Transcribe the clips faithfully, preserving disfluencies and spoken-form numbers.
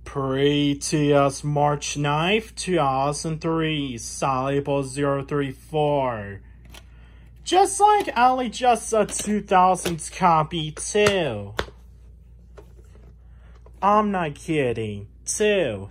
Pre-T S March ninth, two thousand three, Soluble zero three four. Just like Ali just a two thousands copy too. I'm not kidding, too.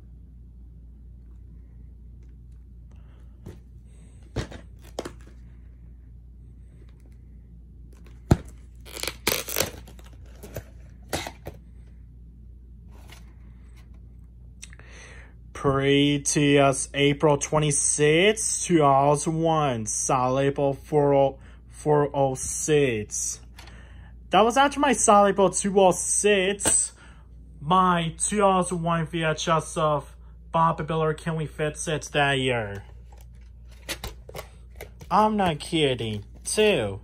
Pre-T S April twenty-sixth, two thousand one, Soluble four oh six. That was after my Soluble two oh six, my two thousand one V H S of Bob Biller Can We Fix It that year. I'm not kidding, too.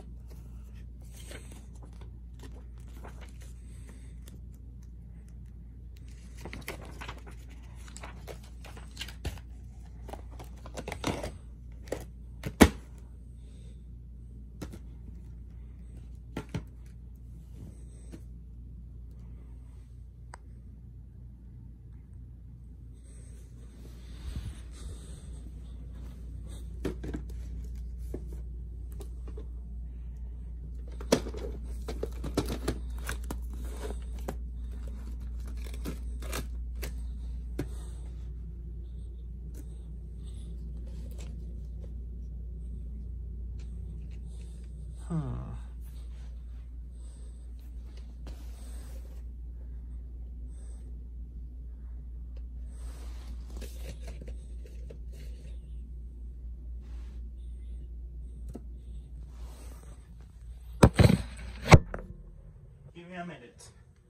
Hmm. Give me a minute.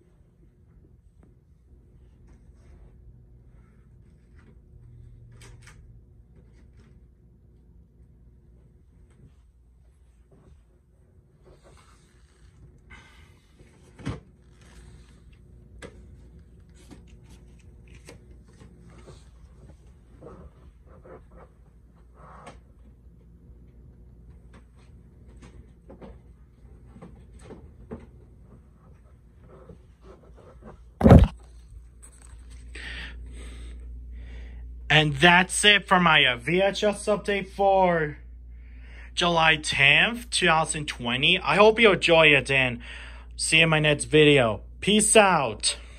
And that's it for my uh, V H S update for July tenth, two thousand twenty. I hope you enjoy it and see you in my next video. Peace out.